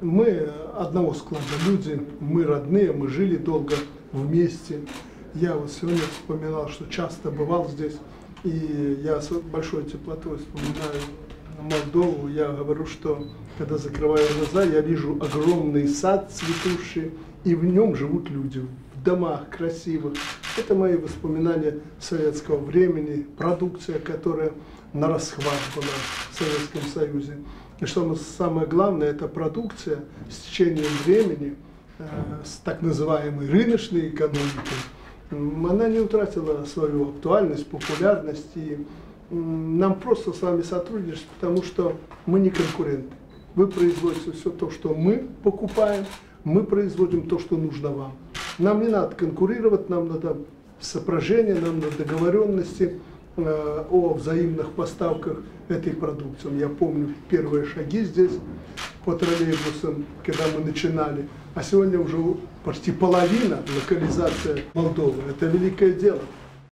Мы одного склада люди, мы родные, мы жили долго вместе. Я вот сегодня вспоминал, что часто бывал здесь, и я с большой теплотой вспоминаю Молдову. Я говорю, что когда закрываю глаза, я вижу огромный сад цветущий, и в нем живут люди, в домах красивых. Это мои воспоминания советского времени, продукция, которая на расхват была в Советском Союзе. И что самое главное, эта продукция с течением времени, с так называемой рыночной экономикой, она не утратила свою актуальность, популярность. И нам просто с вами сотрудничать, потому что мы не конкуренты. Вы производите все то, что мы покупаем, мы производим то, что нужно вам. Нам не надо конкурировать, нам надо соображения, нам надо договоренности о взаимных поставках этой продукции. Я помню первые шаги здесь по троллейбусам, когда мы начинали, а сегодня уже почти половина локализация Молдовы. Это великое дело.